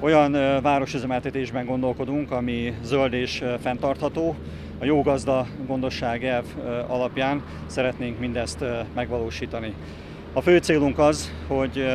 Olyan városüzemeltetésben gondolkodunk, ami zöld és fenntartható. A jó gazda gondosság elv alapján szeretnénk mindezt megvalósítani. A fő célunk az, hogy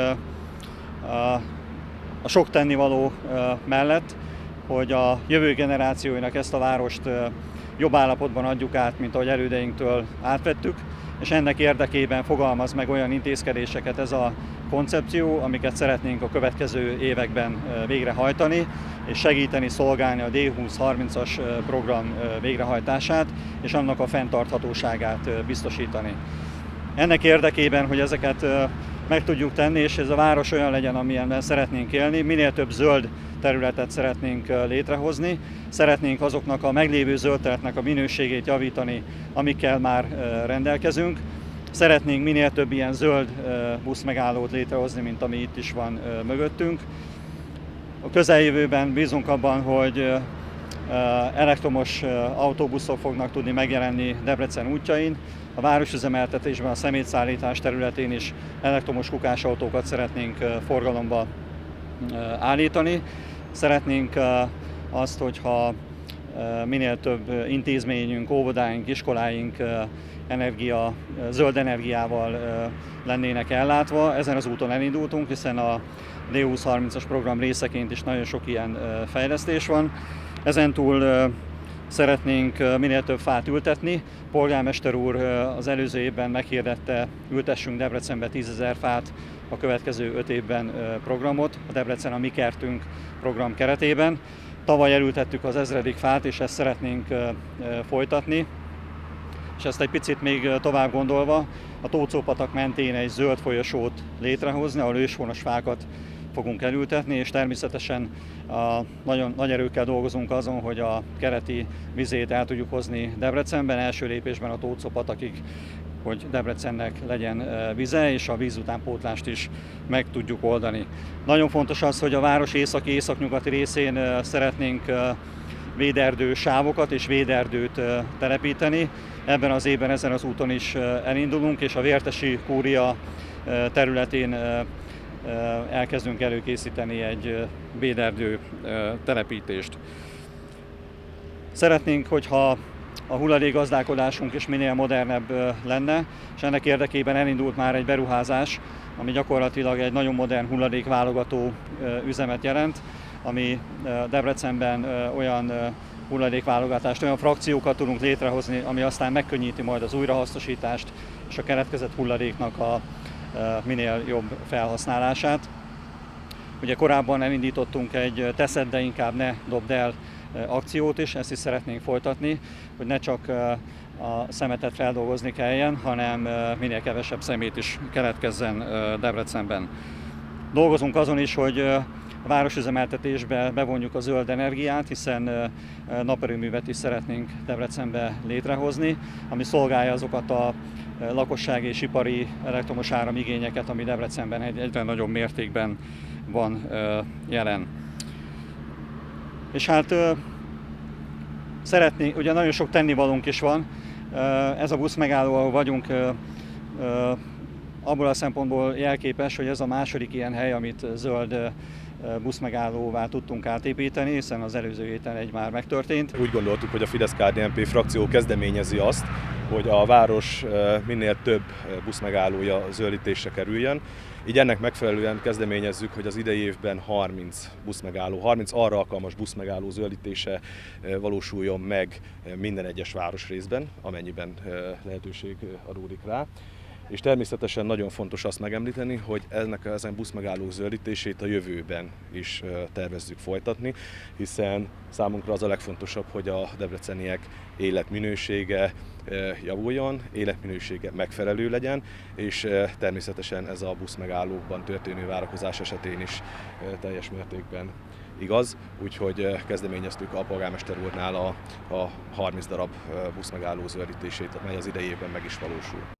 a sok tennivaló mellett, hogy a jövő generációinak ezt a várost jobb állapotban adjuk át, mint ahogy elődeinktől átvettük, és ennek érdekében fogalmaz meg olyan intézkedéseket ez a koncepció, amiket szeretnénk a következő években végrehajtani, és segíteni, szolgálni a D2030-as program végrehajtását, és annak a fenntarthatóságát biztosítani. Ennek érdekében, hogy ezeket meg tudjuk tenni, és ez a város olyan legyen, amilyenben szeretnénk élni, minél több zöld területet szeretnénk létrehozni, szeretnénk azoknak a meglévő zöld területnek a minőségét javítani, amikkel már rendelkezünk. Szeretnénk minél több ilyen zöld buszmegállót létrehozni, mint ami itt is van mögöttünk. A közeljövőben bízunk abban, hogy elektromos autóbuszok fognak tudni megjelenni Debrecen útjain. A városüzemeltetésben, a szemétszállítás területén is elektromos kukásautókat szeretnénk forgalomba állítani. Szeretnénk azt, hogyha minél több intézményünk, óvodáink, iskoláink zöld energiával lennének ellátva. Ezen az úton elindultunk, hiszen a D2030-as program részeként is nagyon sok ilyen fejlesztés van. Ezentúl szeretnénk minél több fát ültetni. Polgármester úr az előző évben meghirdette, ültessünk Debrecenbe 10 000 fát a következő 5 évben programot, a Debrecen a Mi Kertünk program keretében. Tavaly elültettük az 1000. fát, és ezt szeretnénk folytatni. És ezt egy picit még tovább gondolva, a Tóczó-patak mentén egy zöld folyosót létrehozni, ahol őshonos fákat fogunk elültetni, és természetesen nagyon nagy erőkkel dolgozunk azon, hogy a kereti vizét el tudjuk hozni Debrecenben, első lépésben a Tóczó-patakig, hogy Debrecennek legyen vize, és a vízutánpótlást is meg tudjuk oldani. Nagyon fontos az, hogy a város északi-északnyugati részén szeretnénk véderdő sávokat és véderdőt telepíteni. Ebben az évben ezen az úton is elindulunk, és a Vértesi kúria területén elkezdünk előkészíteni egy véderdő telepítést. Szeretnénk, hogyha a hulladékgazdálkodásunk is minél modernebb lenne, és ennek érdekében elindult már egy beruházás, ami gyakorlatilag egy nagyon modern hulladékválogató üzemet jelent, ami Debrecenben olyan hulladékválogatást, olyan frakciókat tudunk létrehozni, ami aztán megkönnyíti majd az újrahasznosítást és a keletkezett hulladéknak a minél jobb felhasználását. Ugye korábban elindítottunk egy teszed, de inkább ne dobd el akciót is, ezt is szeretnénk folytatni, hogy ne csak a szemetet feldolgozni kelljen, hanem minél kevesebb szemét is keletkezzen Debrecenben. Dolgozunk azon is, hogy a városüzemeltetésbe bevonjuk a zöld energiát, hiszen naperőművet is szeretnénk Debrecenbe létrehozni, ami szolgálja azokat a lakossági és ipari elektromos áramigényeket, ami Debrecenben egyre nagyobb mértékben van jelen. És hát ugye nagyon sok tennivalónk is van. Ez a buszmegálló, ahol vagyunk, abból a szempontból jelképes, hogy ez a második ilyen hely, amit zöld buszmegállóvá tudtunk átépíteni, hiszen az előző héten egy már megtörtént. Úgy gondoltuk, hogy a Fidesz-KDNP frakció kezdeményezi azt, hogy a város minél több buszmegállója zöldítésre kerüljön. Így ennek megfelelően kezdeményezzük, hogy az idei évben 30 arra alkalmas buszmegálló zöldítése valósuljon meg minden egyes városrészben, amennyiben lehetőség adódik rá. És természetesen nagyon fontos azt megemlíteni, hogy ezen buszmegállók zöldítését a jövőben is tervezzük folytatni, hiszen számunkra az a legfontosabb, hogy a debreceniek életminősége javuljon, életminősége megfelelő legyen, és természetesen ez a buszmegállókban történő várakozás esetén is teljes mértékben igaz, úgyhogy kezdeményeztük a polgármester úrnál a 30 darab buszmegálló zöldítését, amely az idei évben meg is valósul.